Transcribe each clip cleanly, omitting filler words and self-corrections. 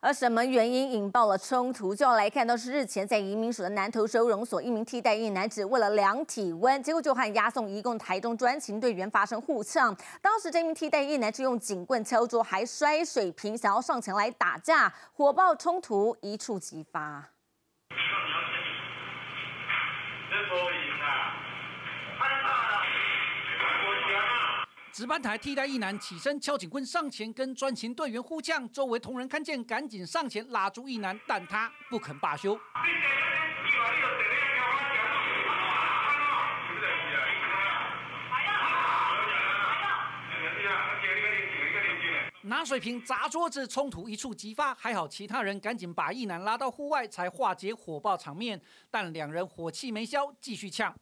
而什么原因引爆了冲突？就要来看到是日前在移民署的南投收容所，一名替代役男子为了量体温，结果就和押送移工台中专勤队员发生互呛。当时这名替代役男子用警棍敲桌，还摔水瓶，想要上前来打架，火爆冲突一触即发。 值班台替代役男起身敲警棍上前跟专勤队员互呛，周围同仁看见赶紧上前拉住役男，但他不肯罢休。拿水瓶砸桌子，冲突一触即发。还好其他人赶紧把役男拉到户外，才化解火爆场面。但两人火气没消，继续呛。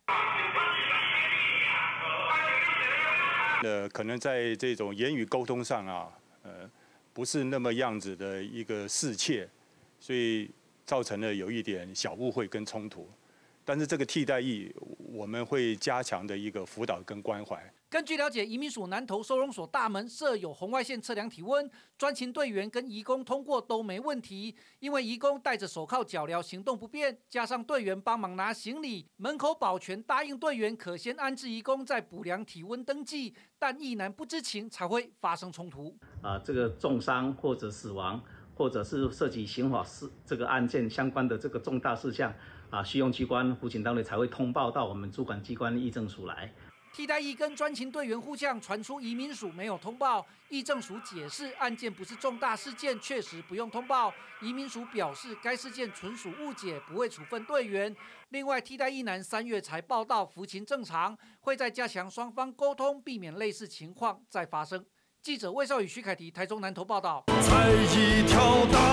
可能在这种言语沟通上啊，不是那么样子的一个适切，所以造成了有一点小误会跟冲突。但是这个替代役，我们会加强的一个辅导跟关怀。 根据了解，移民署南投收容所大门设有红外线测量体温，专勤队员跟移工通过都没问题。因为移工戴着手铐脚镣行动不便，加上队员帮忙拿行李，门口保全答应队员可先安置移工，再补量体温登记，但役男不知情才会发生冲突。 这个重伤或者死亡，或者是涉及刑法这个案件相关的这个重大事项需用机关辅警单位才会通报到我们主管机关役政署来。 替代役跟专勤队员互呛，传出移民署没有通报，役政署解释案件不是重大事件，确实不用通报。移民署表示该事件纯属误解，不会处分队员。另外，替代役男3月才报到，服勤正常，会再加强双方沟通，避免类似情况再发生。记者魏少宇、徐凯提台中南投报道。 在一条大